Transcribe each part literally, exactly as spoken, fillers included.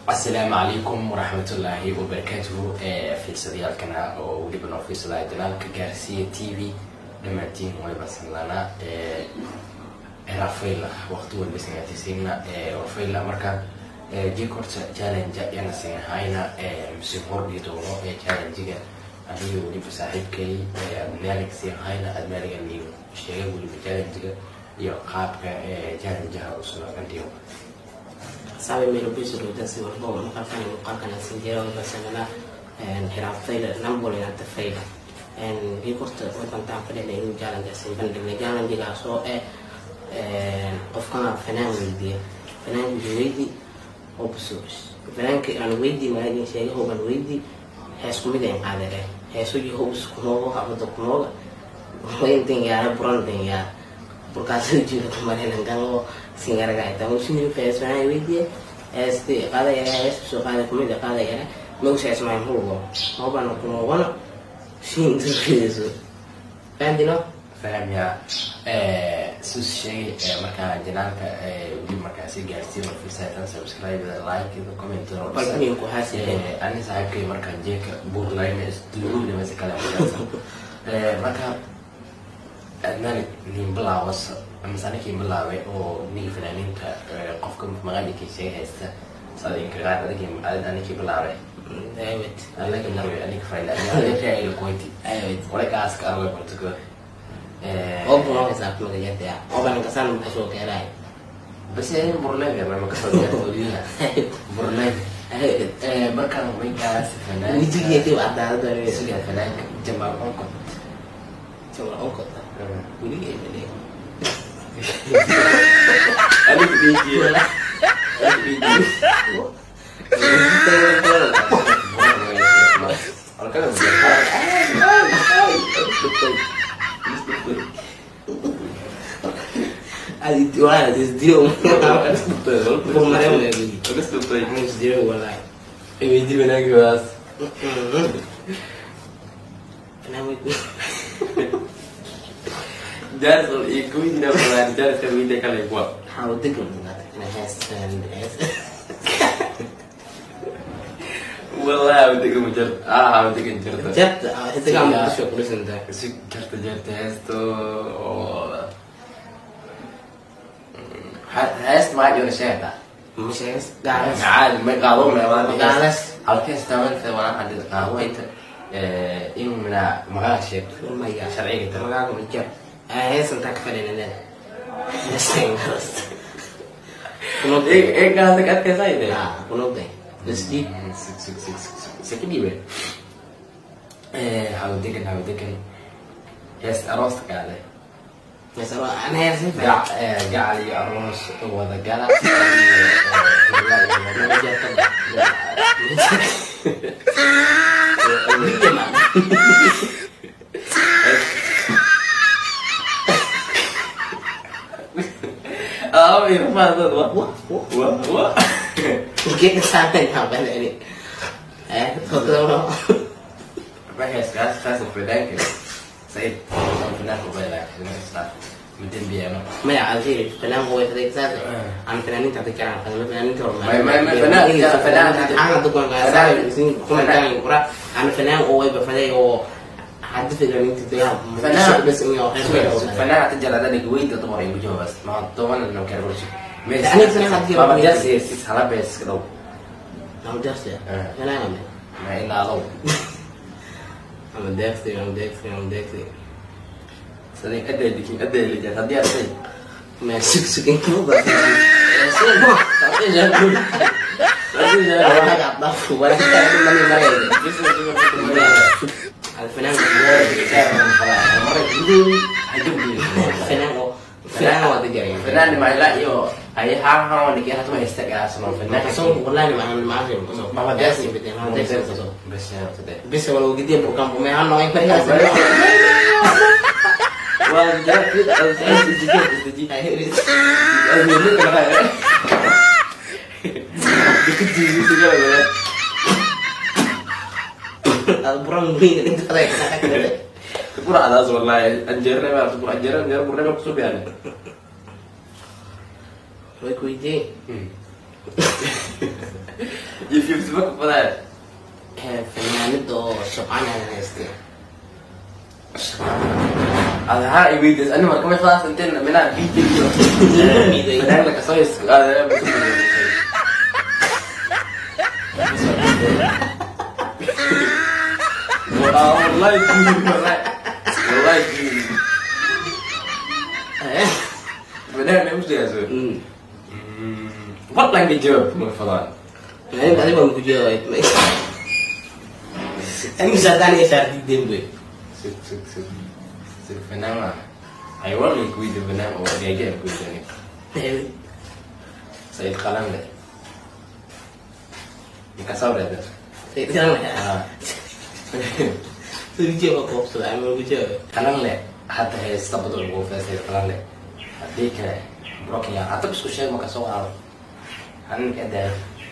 السلام عليكم ورحمة الله وبركاته. في صديق القناة ولبنا في صديق القناة كجارسية تي في لما تين ويبص لنا رافيلا وقت والبسنا تسينا رافيلا مركا جي كورس challenge yang sing hayna مسيبور دي دونو challenge جا أبي ولي بساعد كي مالك سين hayna المالك اللي شيء ولي challenge جا يو قاب challenge جا وصلنا عنديو sabe melo bisu do dasi warbo ma ka fani ko kana sinjero basana en hirafayla nambole na tafayla en gi korta ko tan ta fade ne ni jalan dasi bande ne jalan diga so e en of kana fanan widi fanan widi obsus fanan ke an widi ma ni sey ho ban widi es ko mide en adere es uji ho us ko no ha to ko no ko enten ya buran den ya por caso de que como en el gango sin carga estamos sin persona y vídeo este cada ya es su cada comida cada ya me gusta es más jugo no van como bueno sin eso عندنا فاهم يا سوس شيء مركا جنالك ودي مركا سي جالسين في ساعة سبسكرايب لايك كومنت بالمين كو حاسس أنا صاحب كي مركا جيك بور لاين استلوه لما سكلا مركا أدنى نيمبلا وص مثلا كي ملاوي أو نيجي فنانين كقفكم مغادي كي شيء هسه صادين كغاد أنا كي أنا كي ملاوي أيوة أنا كي ملاوي أنا كفايل أنا كي أيلو كويتي أيوة ولا كاسك أروي برتقال أو بنو كسر كم كذا يا أو بنو كسر بحشو كراي بس يعني برنامج أنا ما كسر جات ولينا برنامج مركا مين كاس فنان نيجي كده وعد هذا ده سوي فنان جمال أنكم جمال أنكم ولي إيه ولي أنا بيجي ولا أنا بيجي أنا كذا Adi tuan ada sedio, pemerintah lagi. Terus tuh tuh Ini sedio walai. ini di mana guys? Kenapa itu? Jangan soal ikut tidak pernah jangan kami dia kali buat. How did you know that? Nah, has and has. Wallah, betul kamu cer, ah betul kamu cer. Jet, itu kamu bersyukur kurus entah. Si cer cer tes tu, has ما جون شيء ده. مش has, galas. عاد ما قالوا ما ما galas. على كيس تمام في وانا عندي قهوة انت إيه من مغاشي ما يا شرعي Terima kasih mencet. Eh, sentak kepada nenek. Neseng terus. Kuno إيه إيه كان dekat ke saya deh. Nah, kuno deh. Terus di sik sik sik sik دي بقى. إيه هوديك هوديك يس أروس كذا. ya sama aneh sih. قاع قاع لي أروس وذا قال. Oh, Irfan tuh, wah, wah, wah, wah. Mungkin kesana apa ini? Eh, foto. Apa ya sekarang saya sepeda ke, saya pernah ke bela, saya mungkin dia no. ما يعرفين فلان هو يتذكر ذاته عن فلانين تعطيك عن فلان فلانين ترى ما ما ما فلان فلان أنا تقول أنا سامع سين كم كان يقرأ عن فلان هو يبقى فلان هو حد فلانين تتجاه فلان بس إنه فلان هتجعل هذا الجويد تطور يبجوا بس ما طبعا إنه كان برشة أنا فلان حد كده ما بدرس يس حلا بس كده ما بدرس يا فلان ما إلا لو ما بدرس ما بدرس ما بدرس صدق أدي اللي أدي اللي جات هدي أدي ما سك سكين كم بس سك tapi jangan tapi jangan orang tak tahu orang kita itu mana mana ini الفنان الفنان الفنان هو تجاري فنان ما لا يو أي حاجة هو اللي كده هتبقى يستقى أصلا فنان كسو والله ما ما أعرف كسو ما بدرس بدي ما بدرس كسو بس يا صدق بس ولو جدي بروجرام بمعنى نوعي فريق وجات استجيب استجيب أزميلك أنا بكتير بسيجارة البرام مين أنت فريق تقول على أزور والله أنجرنا ما تقول أنجرنا أنجرنا برنا ما كسب يعني شوي كويتي يوتيوب سبك فلان fanaanada oo shaqaan aan haystay هذا هاي فيديوز انا ما كمان خلاص انتنا من فيديو بدل لك صويس هذا والله يجيني والله والله يجيني بدل مش ده زول والله عندي جواب من فلان يعني بعدين ما بجاوب أنا مش هتاني إيش عارف يدين بي سك سك سك سك فنان حيوان يكويد فنان أو ديجا يكويد يعني سيد خلان ده يكسر ده سيد خلان آه سيد جوا كوب سلا أنا بجاوب خلان له حتى هي استبدل الغرفة سيد خلان له هديك بروكيا حتى بس كل شيء ما كسر على هن كده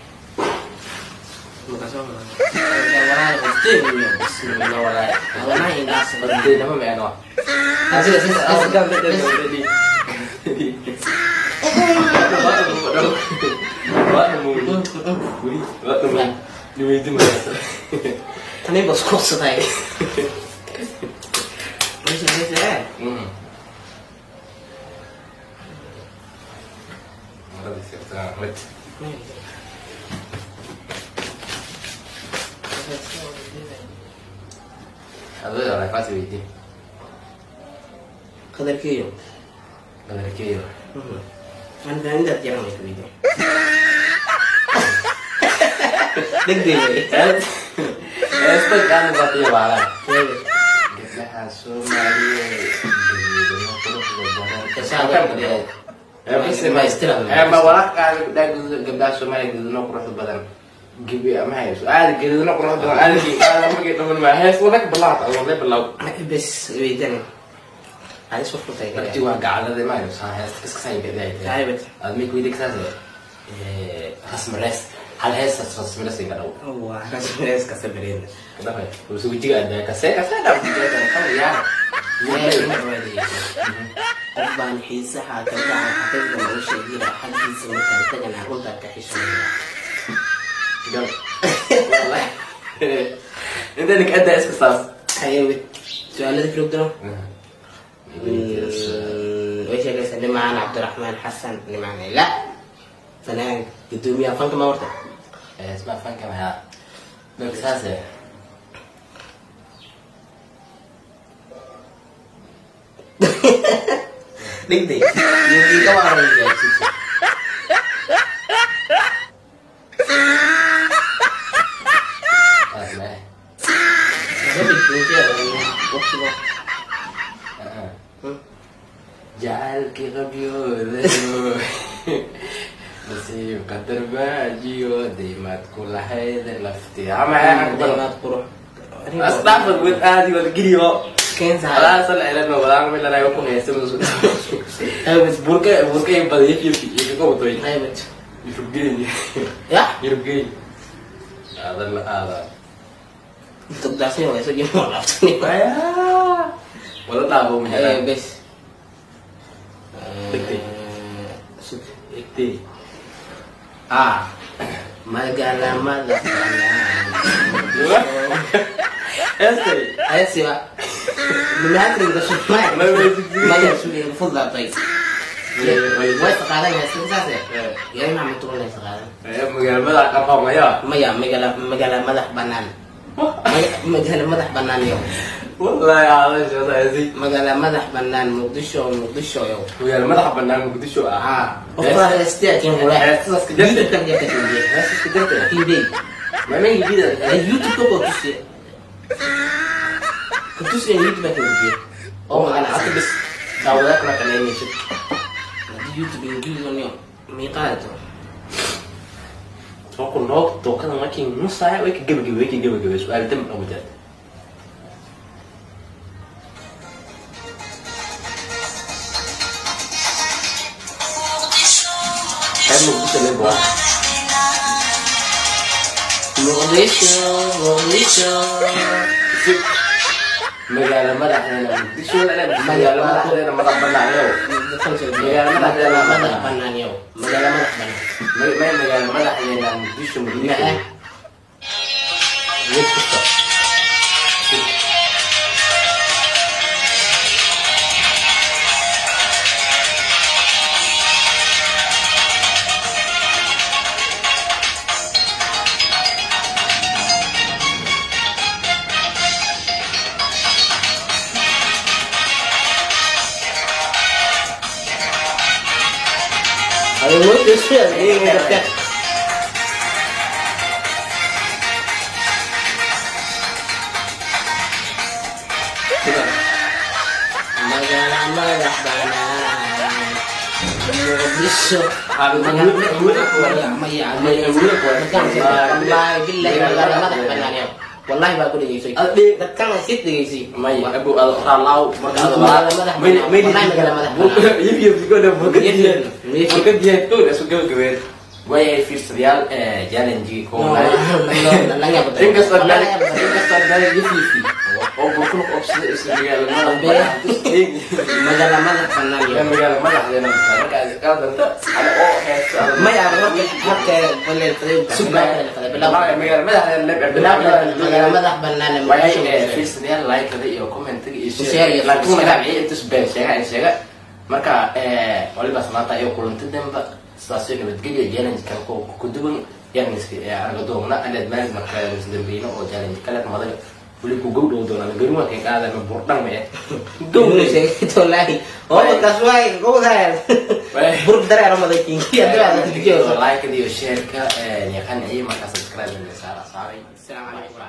makasih orang pasti punya bismillah orang orang yang nggak seperti nama mana hasil hasil hasil kan ada di Wah, nemu. Wah, nemu. Di itu mana? Tadi bos kos saya. Masih masih. Hmm. Ada di situ amat. Ada orang pasti ini. Kadar kiyo. Kadar kiyo. Anda anda jarang itu video. Degde. Esto kan berarti balan. Kita hasil mari. Kesalahan dia. Eh, bisa istilah. Eh, bawa kan dah gabda sumai gitu no kurang badan. Gibi amai. Soal gitu no kurang badan. Ada di kalau mau gitu teman mah. Soalnya belat, Allah belau. Bes wedan. Ada sesuatu saya. Berarti wah gak ada deh mah. Saya kesana gitu ya. Saya bet. Admi kuidik saja. Eh, hasmeres. Hal hesa hasmeres sih kalau. Wah, hasmeres kaseberin. Kenapa? Terus juga ada kasih kasih ada juga ada kamu ya. Yeah, already. طبعا حيسها كذا حتى لو مش يدير حد يسمع كذا انا اقول لك ايش والله انت انك ادى اسك صاص ايوه سؤال هذا في الدرا ويش يا جالس اللي معنا عبد الرحمن حسن اللي معنا لا فنان قدومي فانك ما ورته اسمع فانك معها لك اساسا Degde. Yung ikaw ang rin guys. Asma. Ada bikin siya. Waktu mo. Jal kirabyo. Masih kater baju di mat kulai dan lafti. Ama Di mat puro. Astaghfir with adi wal gidio. Kenza. Ala sal ila no balang mila na ko ngese mo. Eh bis burka burka yung pala if you if ko to. Ay bet. You gini. Ya? You gini. Ada la ada. Untuk dasnya wala so gimo la ni. Kaya. Wala tabo mo Eh yan. bes. Degde. Sud. Ikti. Ah. Magala magala. Diba? Este. Ayo sih pak. Benar ring ke semua. Banyak sudah yang full lah baik. Wah sekarang ya susah sih. Ya memang betul lah sekarang. Eh magala malah kapau ya. Maya megala megala malah banan. Megala malah banan yo. Wallahi ala jasa sih. Megala malah banan Mogadishu Mogadishu yo. Magala malah kapan Mogadishu ah. Ah. Okra setiap yang mulai. Terus kejadian. Itu kan dia kejadian. Terus kejadian. Hindi. Memang gitu. Eh YouTube kok bagus sih. Kutus yang YouTube yang dia. Oh, makanya aku bis tahulah kena kena ini sih. Di YouTube yang gitu kan yo. Mika itu. Aku nok to kan makin musaya wek gebe gebe wek gebe gebe soal tem abu jat. Kamu bisa lebih. Mogadishu Mogadishu. magaala madaxdeena muqdisho magaala madaxdeena madax banaanyo magaala madaxdeena madax banaanyo magaala madax banaan may may magaala madaxdeena muqdisho muqdisho Ayo mutus ya, ini dekat. Magaala madax banaan muqdisho magaala maya maya wallahi billahi magaala madax banaan ya wallahi baa ku dhageysay dadkan sid dhageysay may abu al-ralaw magaala madax banaan may magaala madax banaan yib yib godo bogadiyan bogadiyan to isu gabagabeen way fiirsadyaal ee challenge ko lay inka sadal inka sadal yib yib oo bokul opsida isu magaala madax magaala madax banaan ya magaala madaxdeena marka ka danta ala oo heeso may aan marka baleen qeybta bilaw magaala madaxdeena bilaw magaala madax banaan way fiirsadyaal like iyo comment iyo share iyo like magaala inta sbeen sheega sheega marka ee waliba samaanta iyo kulantadamba saasoo nabadgelyo challenge kan ko ku duwan yani iska anaga doona anad maal marka dambiino oo challenge kala madal wali ku gowdhow doona garuma ka qaada ma burdhan me gowdhow sheegay tolaahi oo kasway gowdaal burb dareero madakin iyo dareero tijiyo like iyo share ka yaqaan ay marka subscribe la saara saaray. Assalamu alaykum.